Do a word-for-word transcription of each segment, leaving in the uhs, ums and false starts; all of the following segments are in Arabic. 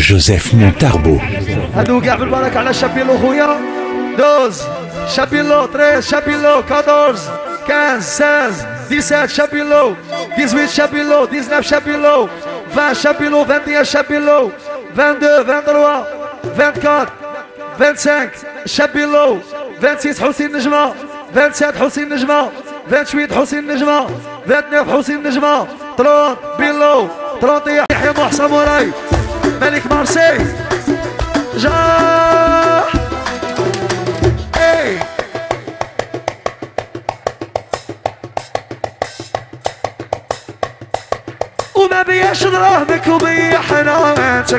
جوزيف مونتاربو. هادو كاع بالبركة على شابيلو خويا. دوز شابيلو تريز شابيلو كادورز كانز ساز ديسات شابيلو ديزويت شابيلو ديزناف شابيلو فان شابيلو فان شابيلو فان دو فان تروا فان كات فان سانك شابيلو فان سيس حسين نجمة فان سات حسين نجمة فان شويت حسين نجمة فان نوف حسين نجمة ترون بيلو ترون يحيى محسن موراي ملك مارسي جا اي وما بياش دراهمك وبيا حنانتك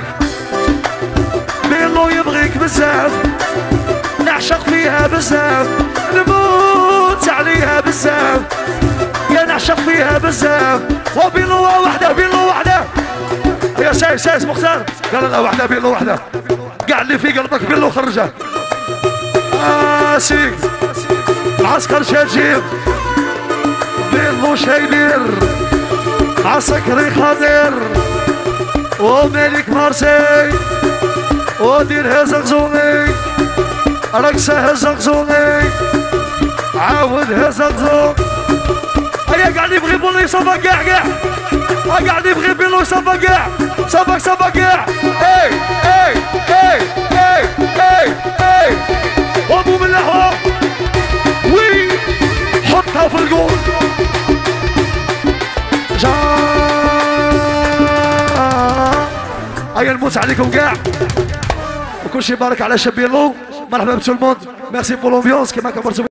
بيلو يبغيك بزاف نعشق فيها بزاف نموت عليها بزاف يا نعشق فيها بزاف وبيلو وحده بيلو وحده يا سايس سايس مختار قال لا وحده بيلو وحده قاع اللي في قلبك بيلو خرجه آسي عسكر شاجيب بيلو شايدير عسكري خطير وملك مارسي ودير هزق زوني رقصة هزق زوني عاود هزق زون هيا قاعد يبغي بولو يصفى كاع كاع قاعد يبغي بيلو يصفى كاع صفك صفى كاع اي اي اي اي اي اي وابو من الحوار وي حطها في الجول جا هيا نموت عليكم كاع وكل شيء بارك على شابيلو مرحبا بتو الموند ميرسي بور لومبيونس كيما كبرتو